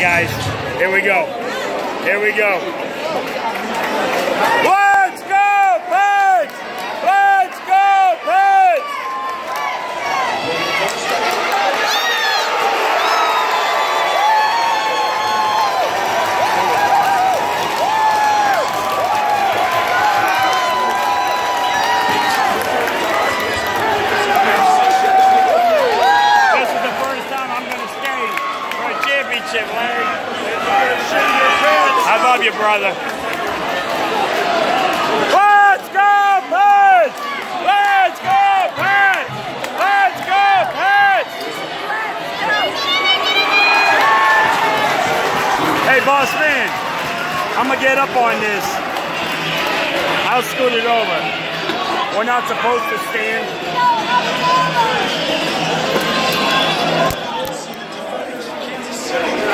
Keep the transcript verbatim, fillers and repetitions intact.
guys. Here we go. Here we go. Let's go, Pats! Let's go, Pats! This is the first time I'm going to stay for a championship, Larry. I love you, brother. Let's go, Pats! Let's go, Pats! Let's go, Pats! Hey, boss man, I'm gonna get up on this. I'll scoot it over. We're not supposed to stand. Kansas City.